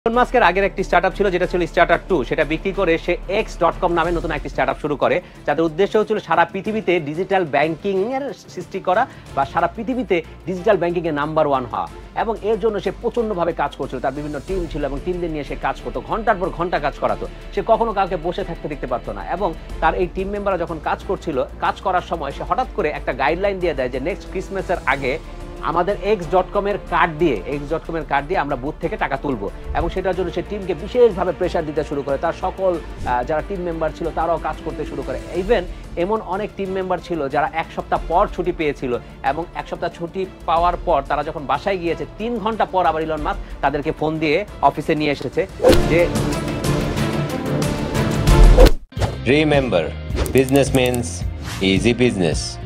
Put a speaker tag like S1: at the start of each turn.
S1: Elon মাস্কের আগের একটি স্টার্টআপ ছিল যেটা ছিল স্টার্টার 2, সেটা বিক্রি করে সে x.com নামে নতুন একটি স্টার্টআপ শুরু করে, যাদের উদ্দেশ্য ছিল সারা পৃথিবীতে ডিজিটাল ব্যাংকিং এর সৃষ্টি করা বা সারা পৃথিবীতে ডিজিটাল ব্যাংকিং এ নাম্বার 1 হওয়া। এবং এর জন্য সে প্রচন্ডভাবে কাজ করছিল, তার বিভিন্ন টিম ছিল এবং টিমদের নিয়ে সে কাজ করতো, ঘন্টার পর ঘন্টা কাজ করাতো, সে কখনো কাউকে বসে থাকতে দেখতে পারতো না। এবং তার এই টিম মেম্বাররা যখন কাজ করছিল, কাজ করার সময় সে হঠাৎ করে একটা গাইডলাইন দিয়ে দেয় যে নেক্সট ক্রিসমাসের আগে আমাদের x.com এর কার্ড দিয়ে আমরা বুথ থেকে টাকা তুলবো। এবং সেটার জন্য সে টিমকে বিশেষভাবে প্রেশার দিতে শুরু করে, তার সকল যারা টিম মেম্বার ছিল তারাও কাজ করতে শুরু করে। ইভেন এমন অনেক টিম মেম্বার ছিল যারা এক সপ্তাহ পর ছুটি পেয়েছিল, এবং এক সপ্তাহ ছুটি পাওয়ার পর তারা যখন বাসায় গিয়েছে 3 ঘন্টা পর আবার ইলন মাস্ক তাদেরকে ফোন দিয়ে অফিসে নিয়ে এসেছে যে
S2: Remember, business means easy business.